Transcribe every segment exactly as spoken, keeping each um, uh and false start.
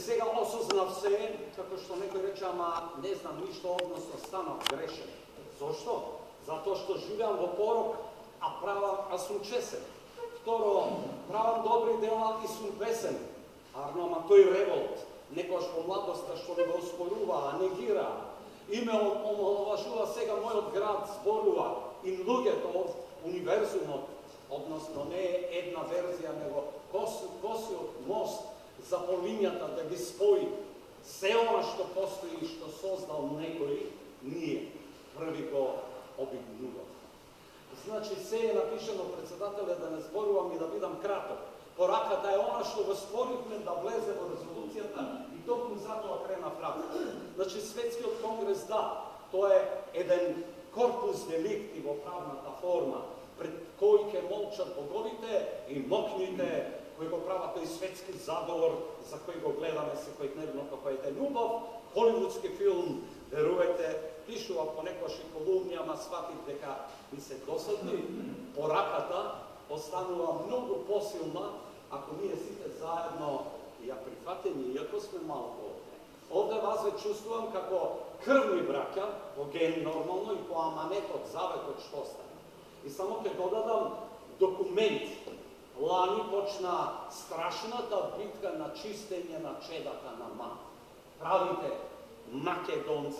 сега осознав се, како што некој рече, ама не знам ништо, односно станав грешен. Зошто? Затоа што живеам во порок, а правам, а сум чесен. Второ, правам добри дела и сум бесен. Арно, ама тој револт, некојаш во младоста што не го оспорува, а негира, и ме омаловажува сега мојот град, зборува, и луѓето, универзумот, односно не е една верзија, него косиот мост за по линијата да ги спои се она што постои и што создал некој, ние први го обигнува. Значи, се е напишено, председателя, да не зборувам и да бидам краток. Пораката е она што го створивме да влезе во резолуцијата и токму затоа кренав работа. Значи, Светскиот конгрес, да, тоа е еден корпус деликти во правната форма, пред кој ќе молчат боговите и мокните, кои го прават тој светски заговор, за кој го гледаме секојдневно како еден убав холивудски филм, верувате, пишува понекогаш и колумни, ама сватив дека ми се досадни. Пораката останува многу посилна ако ние сите заедно ја прифатени, иако сме малко овде. Овде вас ве чувствувам како крвни браќа, по ген нормално и по аманетот, заветот што стане. И само ќе додадам документ. Лани почна страшната битка на чистење на чедата на Ман. Правите македонци.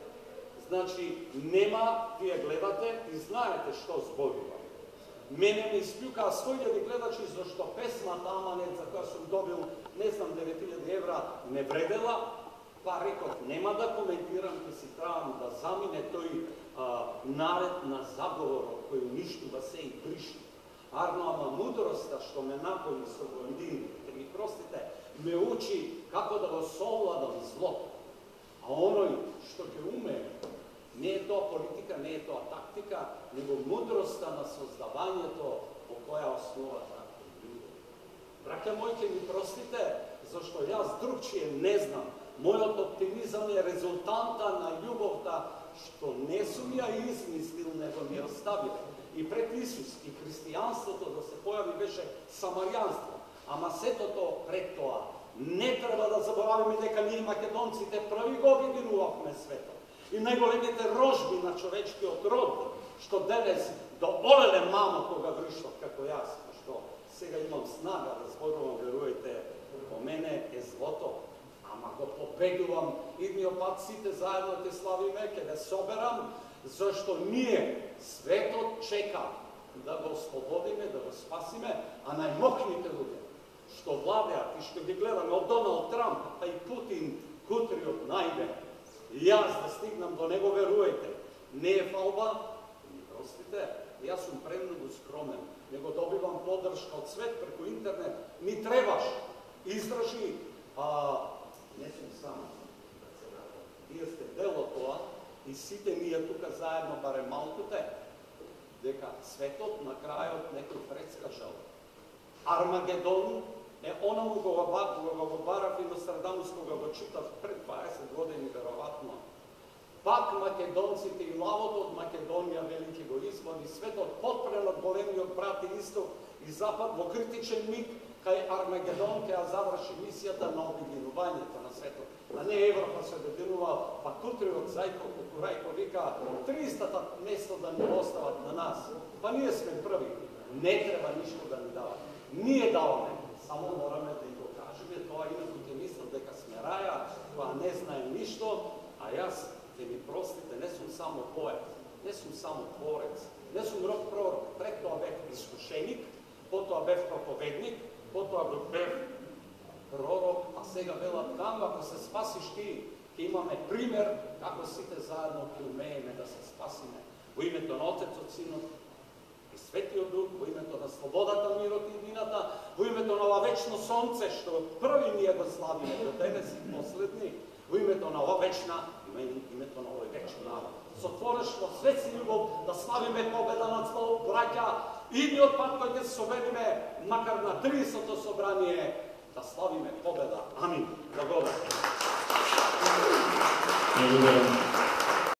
Значи, нема, вие гледате и знаете што зборува. Мене ми исплюкаа сто илјади гледачи, зашто песмата Аманет, за која сум добил, не знам, девет илјади евра, не вредела, па реков, нема да коментирам, ке си требам да замине тој а, наред на заговорот, кој уништува се и бриши. Арно, ама мудроста што ме напои со години, ке ми простите, ме учи како да го совладам злото. А оној што ќе уме, не е тоа политика, не е тоа тактика, него мудроста на создавањето по која основата луѓе. Браќа мои, ќе ми простите, зашто јас другчие не знам. Мојот оптимизам е резултанта на љубовта што не сум ја измислил, него ми оставил. И пред Исус и христијанството да се појави беше самарјанство. Ама сето пред тоа не треба да заборавиме дека ние македонците први го обединувавме светот. И најголемите рожби на човечкиот род, што денес до олеле мамо кога вришот како јас, што сега имам снага да зборувам, верујте, по мене е злото, ама го победувам, идниот пат сите заедно те славиме, ќе ве соберам, зашто ние, светот чека да го ослободиме, да го спасиме, а најмокните луѓе, што владеат и што ги гледаме од Доналд Трамп, а и Путин, кутриот најде, јас да стигнам до него, верујте, не е фалба, ми простите, јас сум премногу скромен, него добивам поддршка од свет преку интернет, ми требаш, издржи, а не сум само, председател, вие сте дел од тоа и сите ние тука заедно, барем малките, дека светот на крајот некој предскажал. Армагедон е онаму кога го барав и Нострадамус кога го читав пред дваесет години, веројатно. Пак македонците и лавот од Македонија велики го изводи светот потпрен од големиот брат и исток и запад во критичен миг кај Армагедон ќе ја заврши мисијата на обединувањето на светот. А не Европа се обединува, па кутриот Зајко Кукурајко вика триста место да ни остават на нас. Па ние сме први. Не треба ништо да ни дават. Ние даваме. Само мораме да го кажеме тоа, инаку ќе мислат дека сме раја, која не знае ништо, а јас, ќе ми простите, не сум само поет, не сум само творец, не сум рок пророк, пред тоа бев искушеник, потоа бев проповедник, потоа бев пророк, а сега велат таму, ако се спасиш ти, ќе имаме пример како сите заедно ќе умееме да се спасиме. Во името на Отецот, Синот и Светиот Дух, во името на слободата, мирот и едината, во името на ова вечно сонце, што први ние го славиме до денес и последни, во името на ова вечна, името на овој вечен народ. Со творешно свет си љубов да славиме победа над зло, браќа, идниот пат кој ќе се собериме, макар на тридесетото собрание, да славиме победа. Амин. Благодарам.